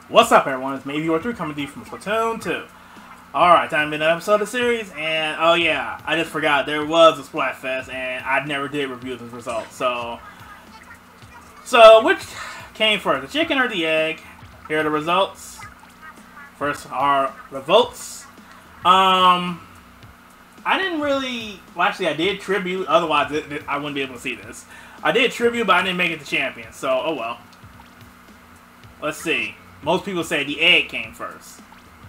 What's up, everyone? It's me, Viewer 3, coming to you from Splatoon 2. Alright, time to another episode of the series, and oh yeah, I just forgot, there was a Splatfest, and I never did review the results, so which came first, the chicken or the egg? Here are the results. First are the votes. I didn't really, well actually I did tribute, otherwise I wouldn't be able to see this. I did tribute, but I didn't make it to champion, so oh well. Let's see. Most people say the egg came first.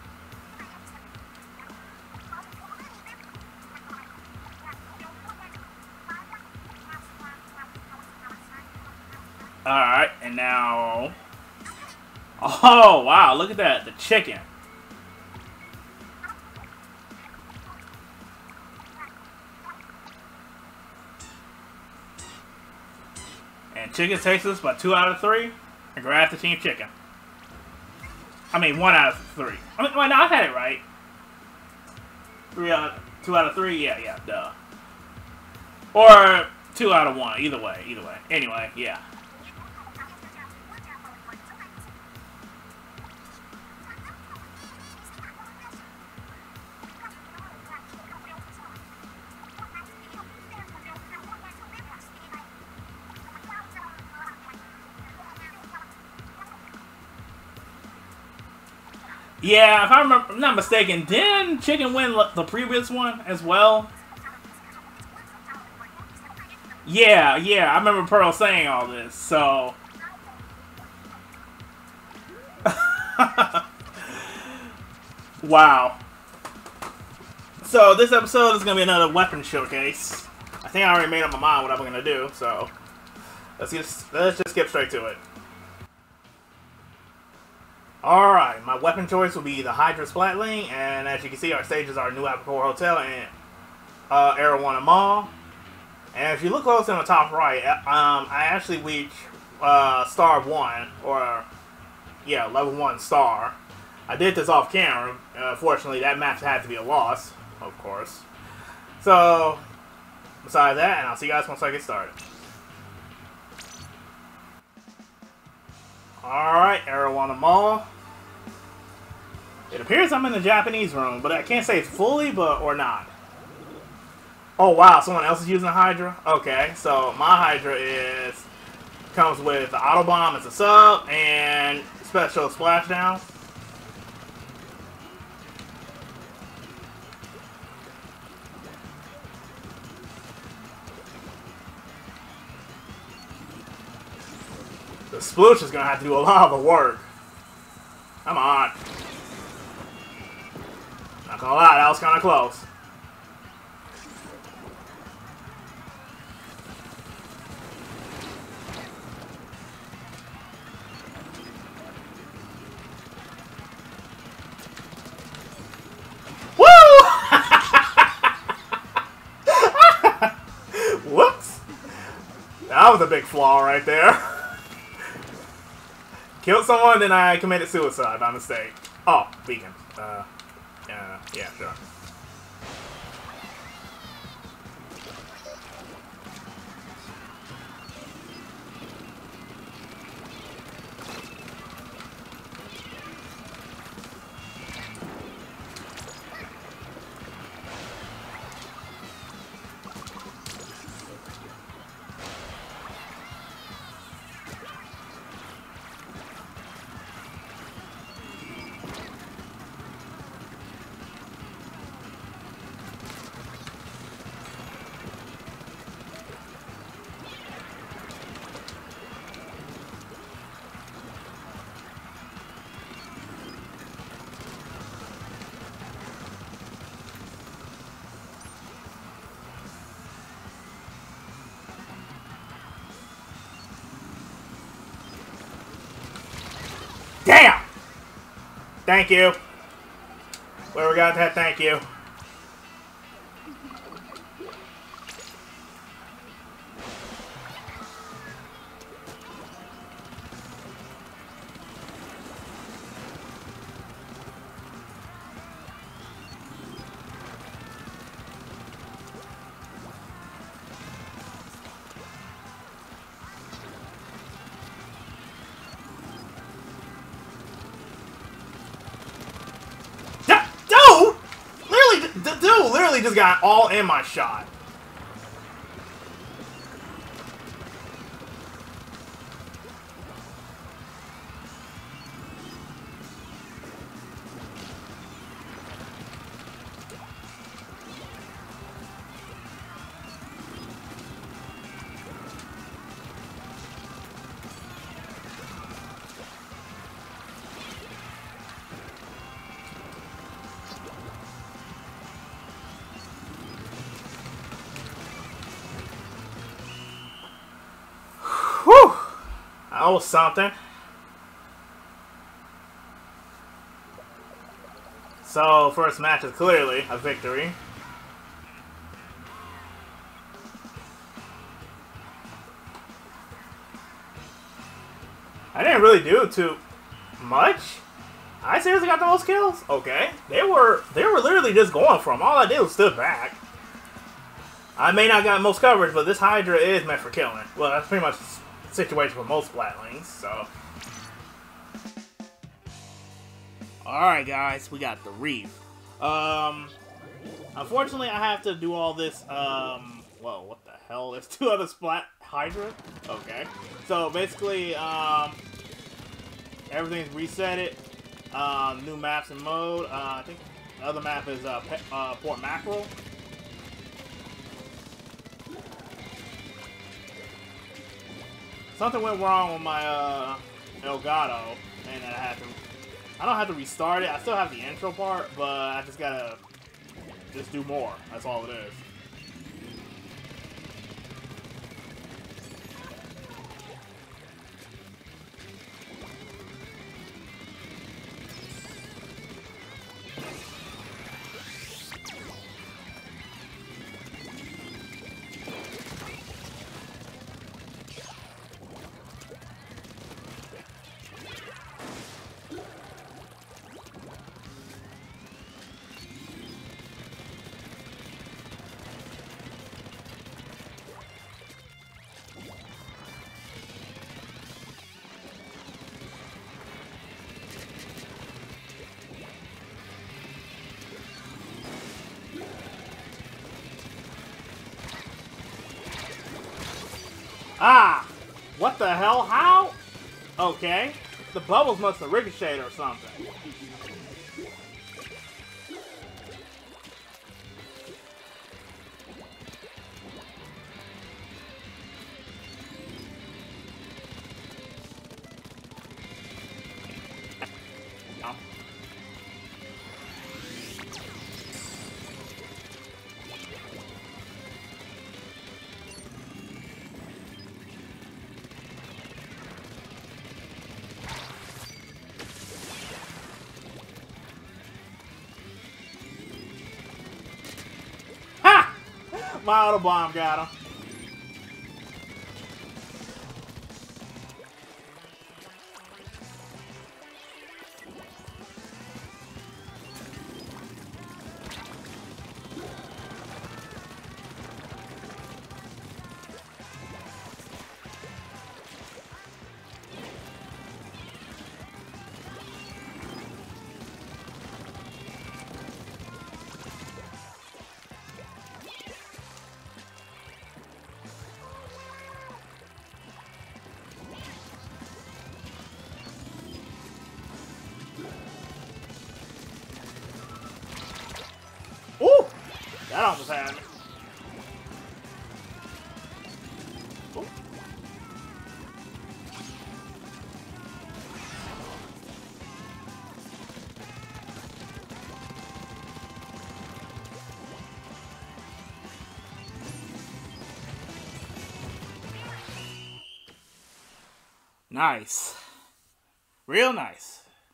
Alright, and now... Oh, wow, look at that. The chicken. And chicken takes us by 2 out of 3. Congrats to Team Chicken. I mean, 1 out of 3. I mean, well, no, I had it right. 2 out of 3? Yeah, duh. Or 2 out of 1. Either way. Anyway, yeah. Yeah, if I'm not mistaken, didn't Chicken win the previous one as well? Yeah, I remember Pearl saying all this, so... Wow. So, this episode is going to be another weapon showcase. I think I already made up my mind what I'm going to do, so... Let's just skip straight to it. Alright, my weapon choice will be the Hydra Splatling, and as you can see, our stages are New Apicore Hotel and Arowana Mall. And if you look close in the top right, I actually reached Star 1, or, yeah, level 1 Star. I did this off camera. Fortunately, that match had to be a loss, of course. So, besides that, and I'll see you guys once I get started. Alright, Arowana Mall. It appears I'm in the Japanese room, but I can't say it's fully, or not. Oh wow, someone else is using a Hydra? Okay, so my Hydra comes with the Auto Bomb as a sub, and Special Splashdown. The Sploosh is going to have to do a lot of the work. Come on. Not gonna lie, that was kind of close. Woo! Whoops. That was a big flaw right there. Killed someone, then I committed suicide by mistake. Oh, beacon. Yeah, sure. Damn! Thank you. Whoever got that, thank you. dude literally just got all in my shot. Whew! That was something. So, first match is clearly a victory. I didn't really do too much. I seriously got the most kills? Okay. They were literally just going for them. All I did was stood back. I may not got most coverage, but this Hydra is meant for killing. Well, that's pretty much the situation for most Splatling, so. Alright guys, we got the Reef. Unfortunately I have to do all this, whoa, what the hell? There's 2 other Splat Hydra? Okay. So basically, everything's resetted. New maps and mode. I think the other map is Port Mackerel. Something went wrong with my Elgato, and I don't have to restart it. I still have the intro part, but I just gotta do more. That's all it is. Ah! What the hell? How? Okay. The bubbles must have ricocheted or something. My auto bomb got him. Ooh! That almost had me. Ooh. Nice. Real nice.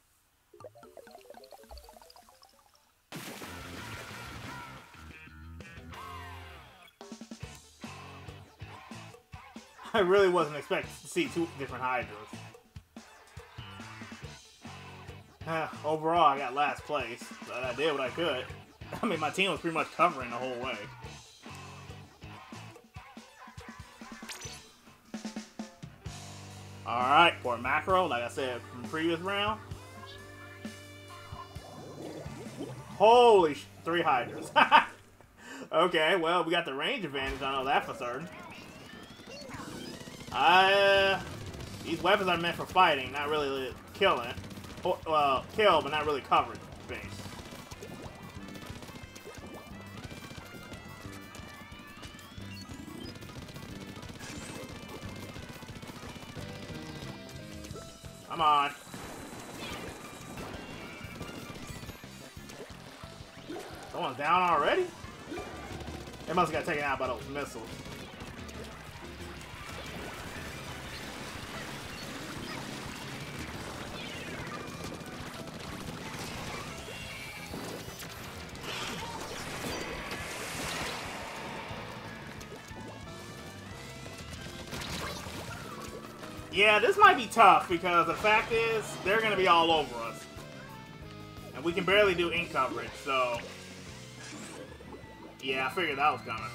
I really wasn't expecting to see 2 different Hydras. Overall, I got last place, but I did what I could. I mean, my team was pretty much covering the whole way. Alright, Port Mackerel, like I said from the previous round. Holy 3 Hydras. Okay, well, we got the range advantage, I know that for certain. These weapons are meant for fighting, not really killing. Well, kill, but not really coverage base. Come on. Someone's down already? They must have got taken out by those missiles. Yeah, this might be tough because the fact is, they're going to be all over us. And we can barely do ink coverage, so... Yeah, I figured that was coming.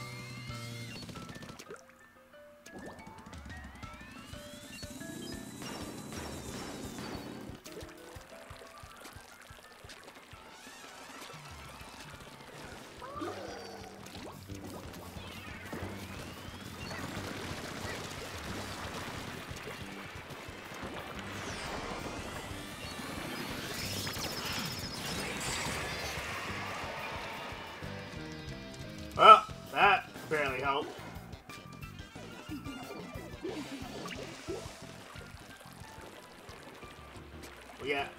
Well, that barely helped. We got...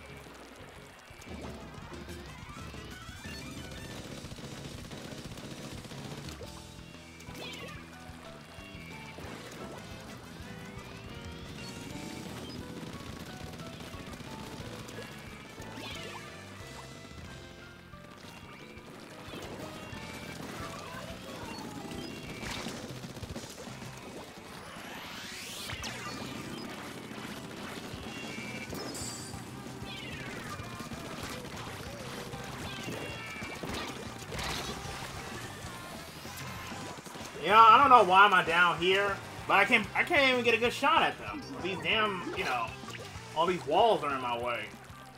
You know, I don't know why am I down here, but I can't even get a good shot at them. These damn, you know, all these walls are in my way.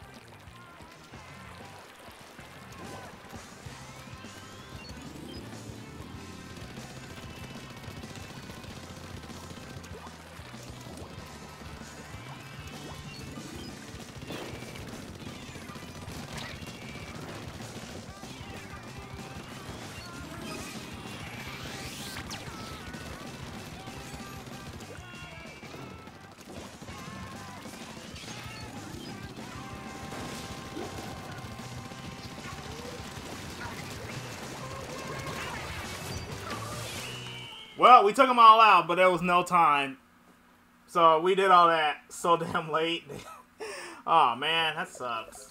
Well, we took them all out, but there was no time. So we did all that so damn late. Oh man, that sucks.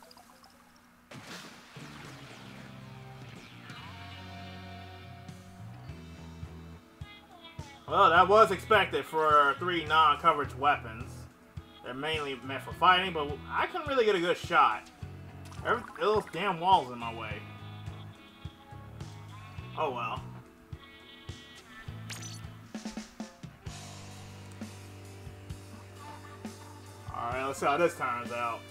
Well, that was expected for 3 non-coverage weapons. They're mainly meant for fighting, but I couldn't really get a good shot. Those damn walls in my way. Oh well. Alright, let's see how this turns out.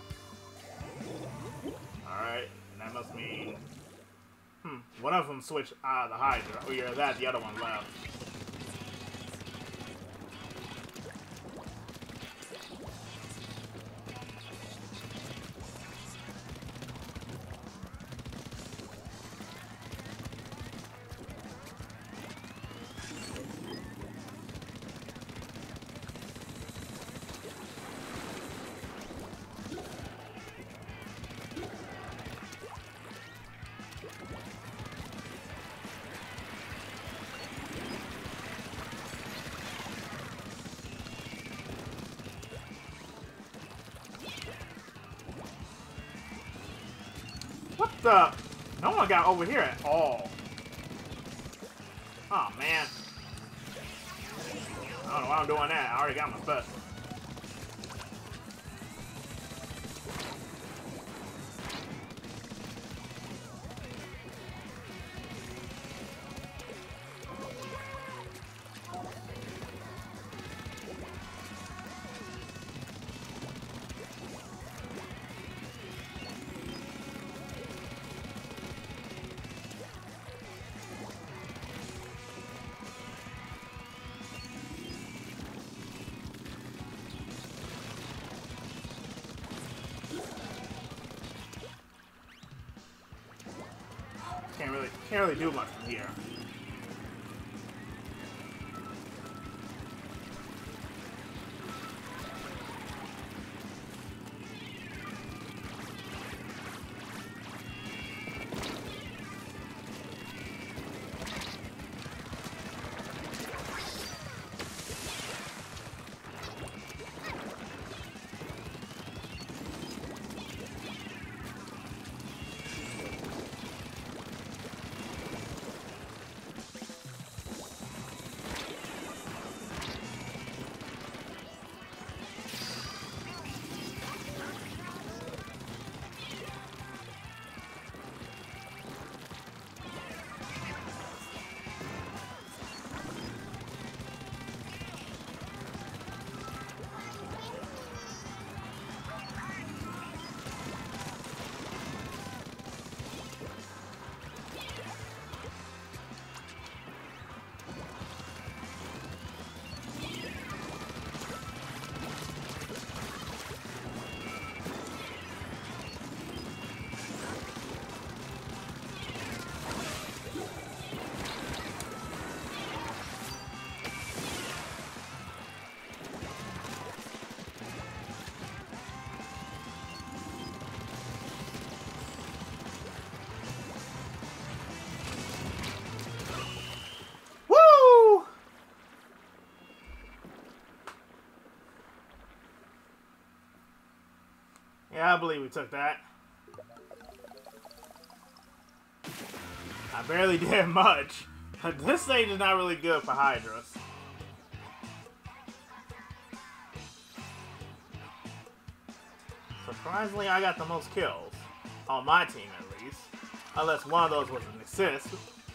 Alright, and that must mean... one of them switched out of the Hydra. Oh yeah, that, the other one left. What the? No one got over here at all. Oh, man. I don't know why I'm doing that. I already got my special. can't really do much from here. Yeah, I believe we took that. I barely did much. This stage is not really good for Hydras. Surprisingly, I got the most kills. On my team, at least. Unless one of those was an assist.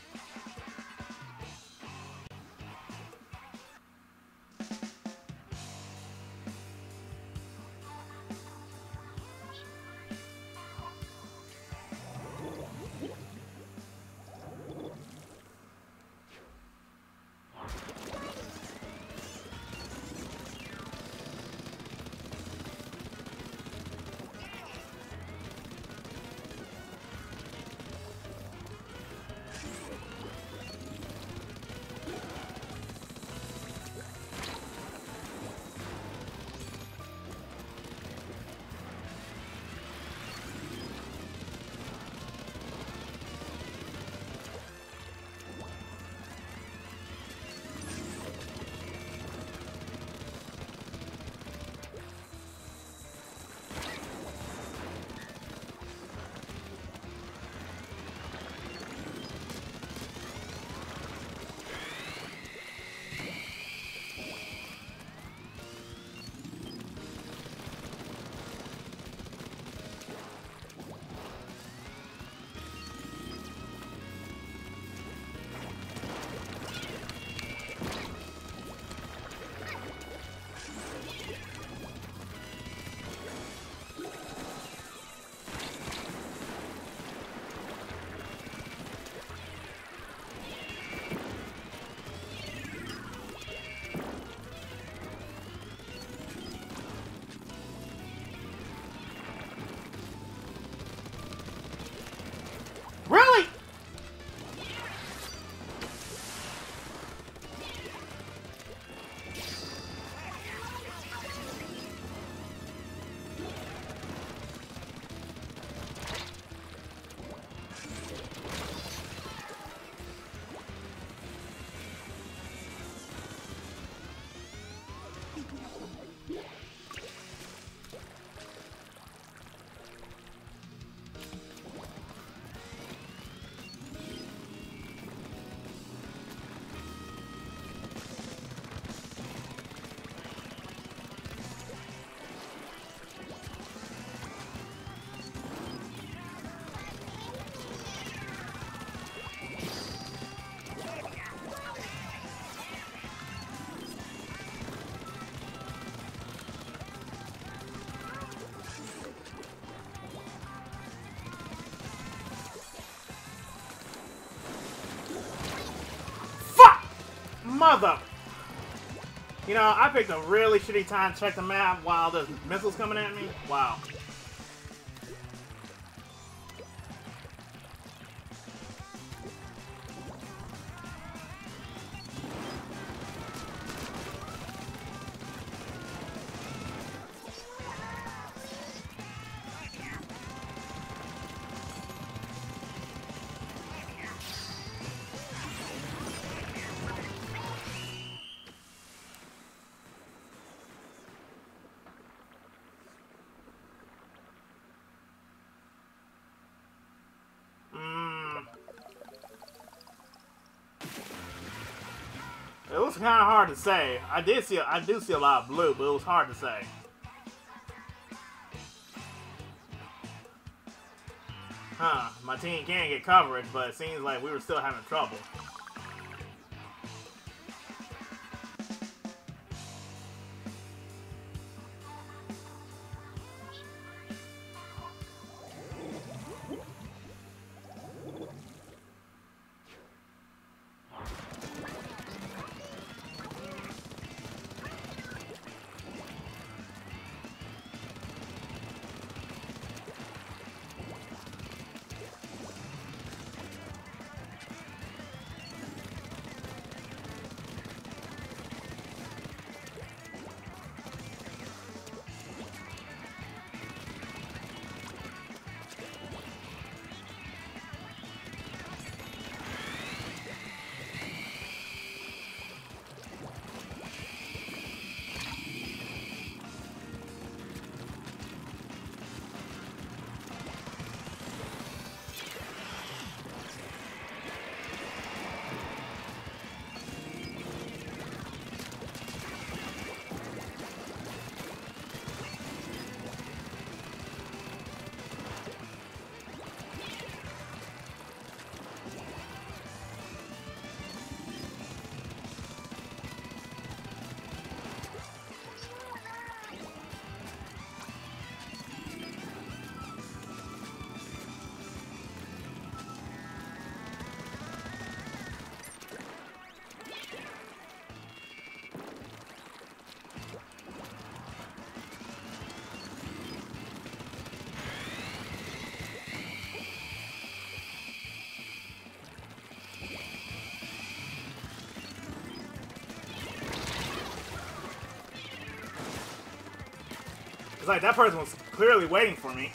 Really? Mother! You know, I picked a really shitty time to check the map while there's missiles coming at me. Wow. was kind of hard to say. I do see a lot of blue, but it was hard to say. Huh, my team can get coverage, but it seems like we were still having trouble. It's like that person was clearly waiting for me.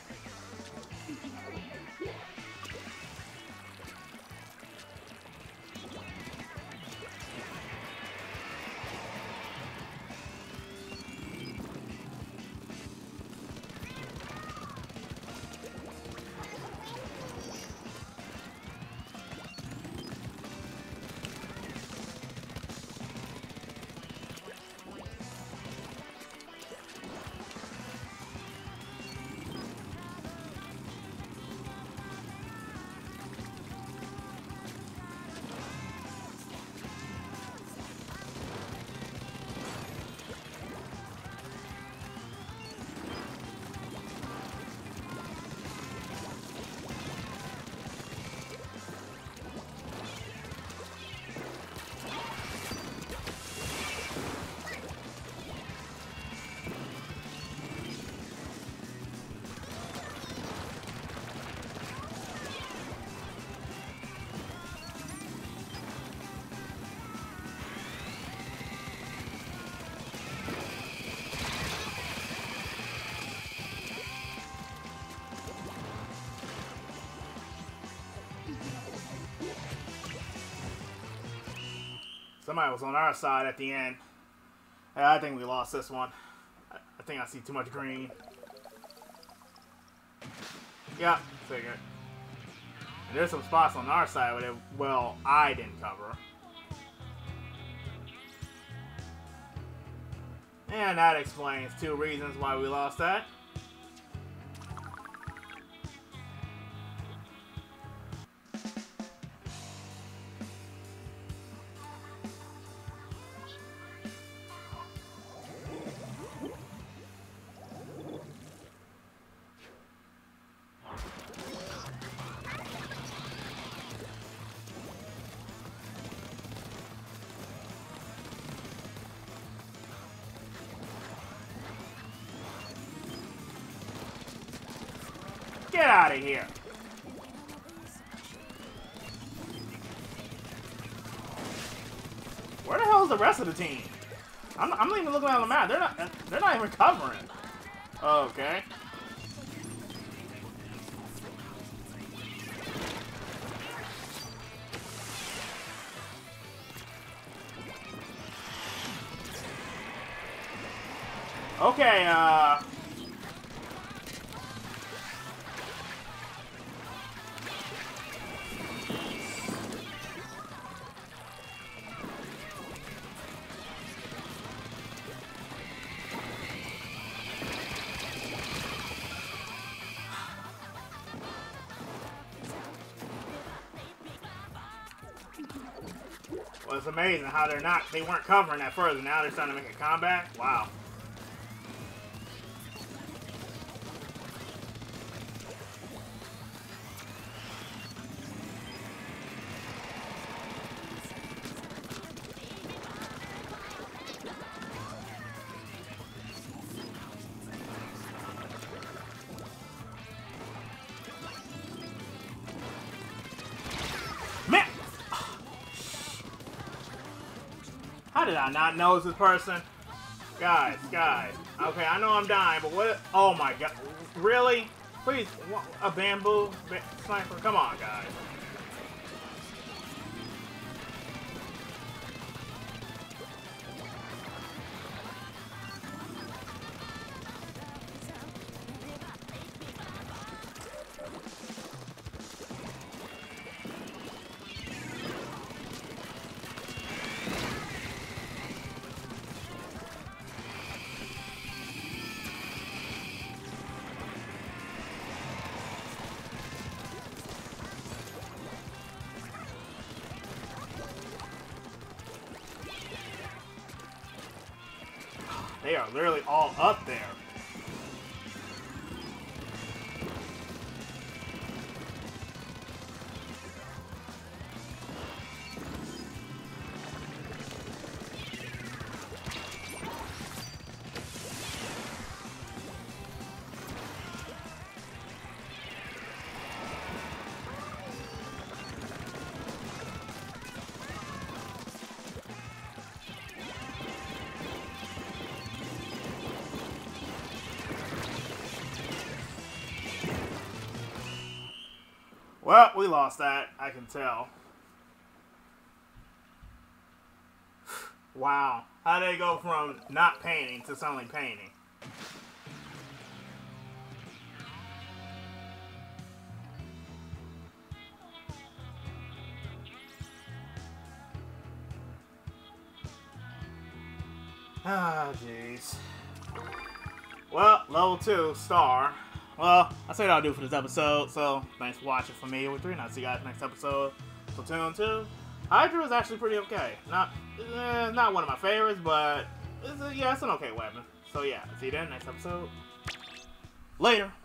Somebody was on our side at the end. I think we lost this one. I think I see too much green. Yeah, figured. And there's some spots on our side where, well, I didn't cover. And that explains 2 reasons why we lost that. Get out of here! Where the hell is the rest of the team? I'm not even looking at the map. They're not even covering. Okay. Okay, it's amazing how they weren't covering that further. Now they're starting to make a comeback. Wow. Man! How did I not know this person? Guys. Okay, I know I'm dying, but what? Oh my god. Really? Please, a bamboo sniper? Come on, guys. They are literally all up there. Well, we lost that, I can tell. Wow. How did they go from not painting to suddenly painting? Ah, jeez. Well, level 2, star. Well, that's what I'll do for this episode, so thanks for watching for me, With3, and I'll see you guys next episode. Splatoon 2. Hydra is actually pretty okay. Not one of my favorites, but it's an okay weapon. So yeah, see you then next episode. Later.